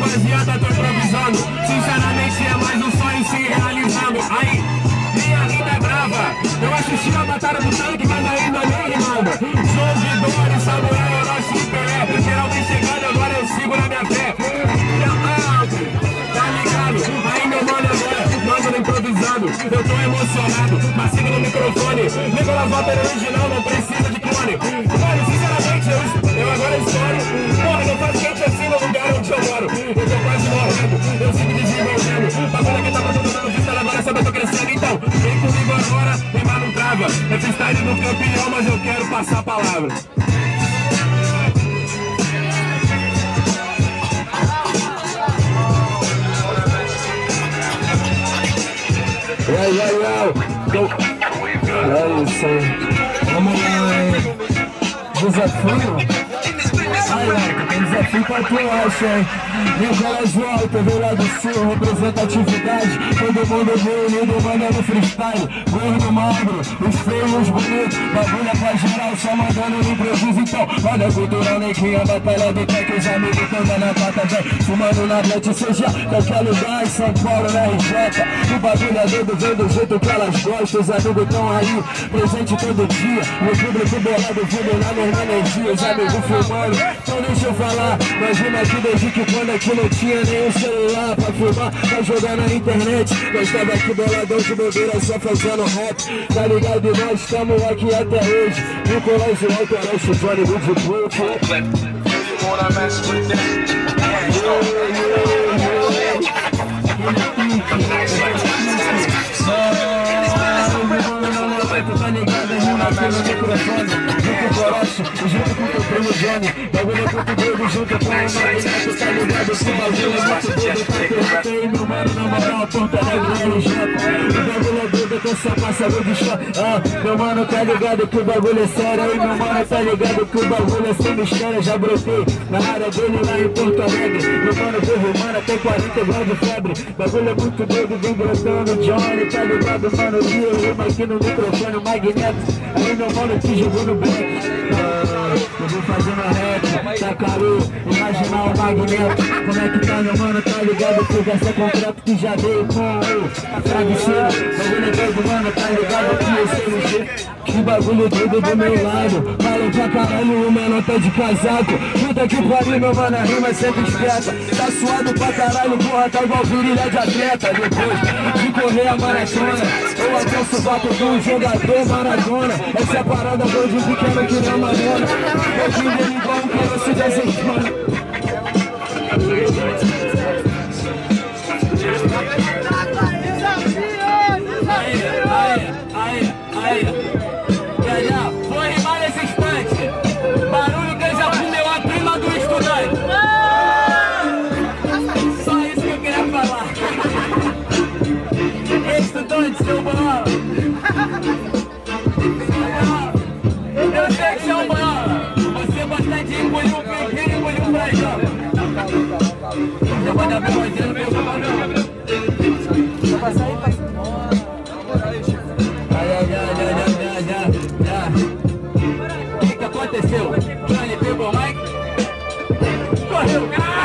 rapaziada, tô improvisando. Sinceramente é mais um sonho se realizando. Aí, minha vida é brava. Eu assisti a batalha do tanque, mas ainda nem rimando. João Vidori, Samurai, Orochi e Pelé. Geralmente chegando, agora eu sigo na minha fé. Tá ligado? Aí meu mano agora, mano improvisado. Eu tô emocionado, mas sigo no microfone. Nicolas Walter original, não precisa de clone. Mano, sinceramente, eu agora estouro. Porra, não faz quente assim no lugar onde eu moro. Eu tô quase morrendo, eu sigo desenvolvendo. Bagulho aqui tá pra todo mundo freestyle, agora sabe eu tô crescendo. Então, vem comigo agora, rimar não trava. É freestyle do campeão, mas eu quero passar a palavra. É isso aí. Vamos lá, hein? Desafio? Aí, Larca, tem desafio pra tu, acha, hein? Nicolas Walter, veio lá do sul, representatividade. Todo mundo reunido, mandando freestyle. Gordo, magro, os feios, bonitos. Bagulho é pra geral, só mandando no improviso. Então, roda cultural, neguinha, batalha do tech. Os amigos tão dando a pata, vem fumando na frente, seja qualquer lugar, em São Paulo, na RJ. O bagulho é doido, vem do jeito que elas gostam. Os amigos tão aí, presente todo dia. O público bolado, vindo na mesma energia. Os amigos filmando. Então deixa eu falar, imagina que desde que quando aqui não tinha nenhum celular pra filmar, pra jogar na internet. Nós tava aqui boladão de bobeira só fazendo rap, tá ligado? E nós estamos aqui até hoje. Nicolas Walter, Orochi, Johnny Good Proof. Tá ligado, rima aqui no microfone. Junto com o Orochi, junto com o teu primo Johnny. Bagulho é muito doido, junto com o Magneto. Tá ligado, esse bagulho é muito doido. Tá perguntei, meu mano, na moral, Porto Alegre, RJ. O bagulho é doido, que eu só passo de chão. Meu mano, tá ligado que o bagulho é sério. Aí, meu mano, tá ligado que o bagulho é sem mistério. Já brotei na área dele lá em Porto Alegre. Meu mano, veio, mano, tem 40 graus de febre. Bagulho é muito doido, vem brotando Johnny. Tá ligado, mano, e eu rimo aqui no microfone. O Magneto, aí meu mano te jogou no back. Eu vou fazendo a rap, tá caro, imaginar o Magneto. Como é que tá, meu mano, tá ligado? Que vai ser contrato que já veio com o travesseiro. Bagulho é doido, mano, tá ligado? Que eu sei o jeito. Que bagulho doido do meu lado. Falam pra caralho, o menor tá de casaco. Puta que pariu, meu mano, a rima é sempre esperta. Tá suado pra caralho, porra, tá igual virilha de atleta. Depois de correr a maratona, eu alcanço o vapo do jogador Maradona. Essa é a parada doida de pequeno que não madona. Eu fui dele igual um caroço de azeitona. Aí. Vou rimar nesse instante. Barulho que já comeu a prima do estudante. Só isso que eu queria falar. Estudante, seu bola. Eu sei que seu bola. Você gosta de engolir o pequeno e engolir o brajão. Eu vou dar pra você no meu bagulho. Vai passar aí, passa. O que aconteceu? Johnny pegou o Mike? Correu!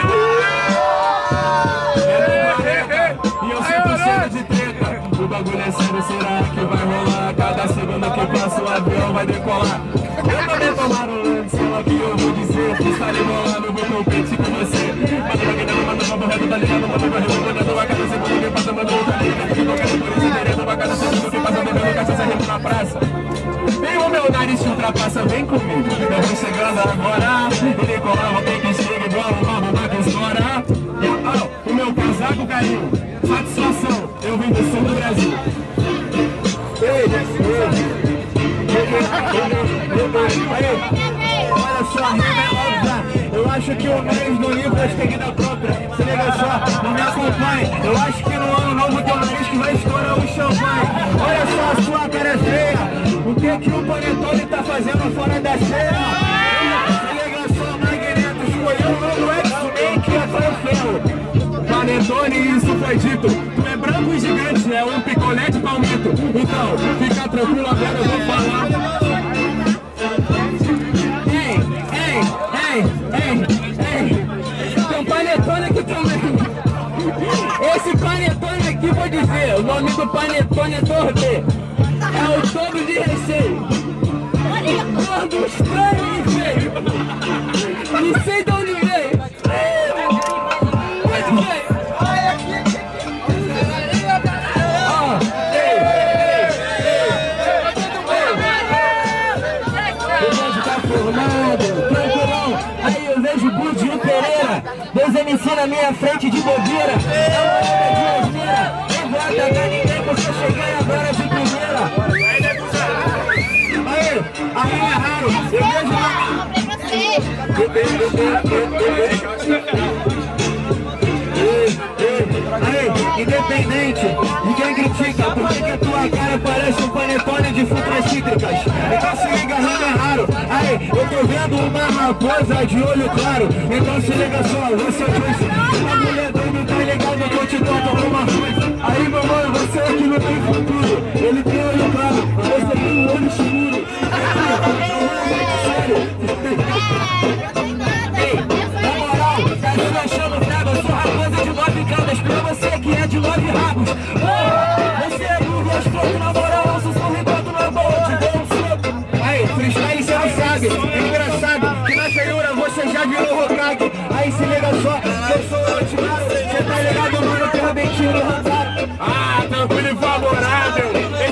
E eu sinto cheiro de treta. O bagulho é sério, será que vai rolar? Cada segundo que passa o avião vai decolar. Eu também tomaram um lance, sei lá o que eu vou dizer. Estarei rolando, vou competir com você. Manda pra quem não manda, vamos reto, tá ligado? Manda pra reto, a cada segundo que passa, manda outra liga. Que qualquer por isso direto, a cada segundo que passa, bebendo cachaça remo na praça. Vem o meu nariz te ultrapassa, vem comigo. Eu vou chegando agora. Ele colava, tem que chegar igual uma bomba que estoura. O meu casaco caiu. Satisfação, eu vim do sul do Brasil. Olha só, a rima é óbvia. Eu acho que o nariz do livro é tem que dar própria. Se liga só, não me acompanhe. Eu acho que no ano novo tem um nariz que vai estourar o champanhe. Olha só, a sua cara é feia. O que o Panetone tá fazendo fora da ceia? Se liga só, Magneto escolheu o novo X-Men que é ferro. Panetone, isso foi dito. Tu é branco e gigante, é um picolé de palmito. Então, fica tranquilo, agora eu vou falar. Ei, tem um Panetone aqui também. nome do panetone é torte. É o dobro de recheio. Gordo, estranho e feio. Não sei de onde veio. Muito feio. Tranquilão, aí eu vejo o Budinho Pereira, Deus MC na minha frente de bobeira. É uma onda de asneira, não vai atacar ninguém porque eu cheguei agora de primeira. Aí é raro, eu vejo independente, ninguém critica, porque que a tua cara parece um panetone de frutas cítricas. Então se liga, é raro. Aí, eu tô vendo uma raposa de olho claro. Então se liga só, você disse, uma mulher doida tá ligado que eu te conto alguma coisa. Aí meu mano, você aqui não tem futuro. Ele tem olho claro, você tem um olho escuro. Na moral, tá se achando fraco, eu sou raposa de 9 caudas. Pra você que é de 9 rabos. Você é burro e escroto, na moral, eu sou ricoto na boa, te dou um soco. Aí, freestyle você não sabe, é engraçado que na feiura você já virou Hokage. Aí se liga só, eu sou o Otimaru, você tá ligado, mano, que eu bem tiro Hokage. Ah, tranquilo e favorável.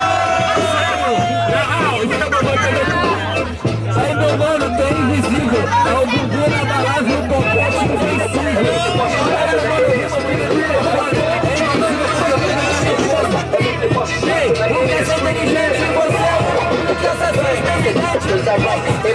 Aí meu mano, tem invisível, é o Gugu na balada e o Popete invencível. Ei, o que é ser inteligente em você? O que é ser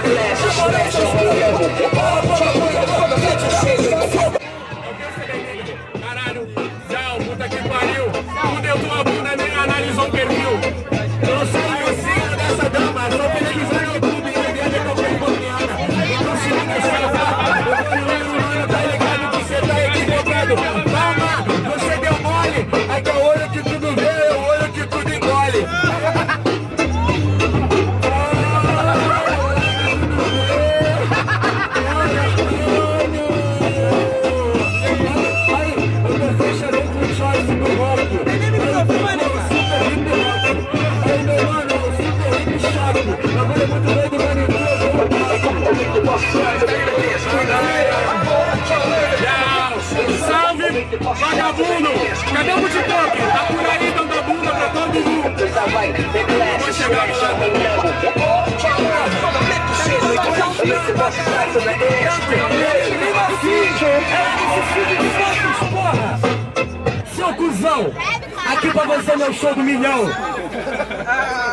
Caralho, tchau, puta que pariu. Fudeu tua bunda, nem analisou o perfil. Eu sou o mocinho dessa dama, sou televisão no YouTube e a ideia que eu fui bobeada. Então se liga, mano, tá ligado que você tá equivocado. Calma, você deu mole. Aí que é o olho que tudo vê, é o olho que tudo engole. Salve, vagabundo! Cadê o TikTok? Tá por aí dando a bunda pra todo mundo! Vou chegar porra! Seu cuzão! Aqui pra você, meu show do milhão!